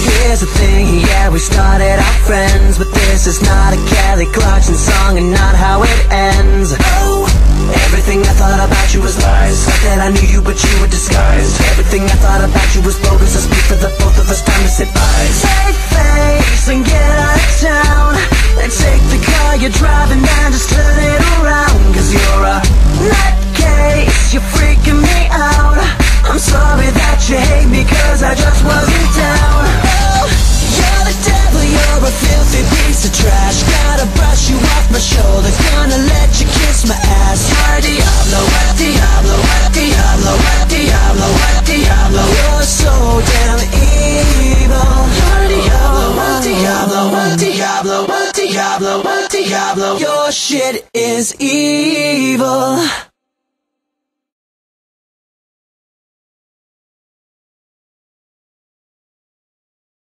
Here's the thing, yeah, we started out friends, but this is not a Kelly Clarkson song and not how it ends. Oh, everything I thought about you was lies. Thought that I knew you, but you were disguised. Everything I thought about you was bogus. I speak for the both of us, time to say bye. Save face and get out of town, and take the car you're driving and just turn it around. Cause you're a nutcase, you're freaking me out. I'm sorry that you hate me cause I just wasn't down. Oh, you're the devil, you're a filthy piece of trash. Gotta brush you off my shoulder, gonna let you kiss my ass. You're Diablo, what Diablo, what Diablo, what Diablo, what Diablo. You're so damn evil. You're Diablo, what Diablo, what Diablo, what Diablo, what Diablo. Your shit is evil.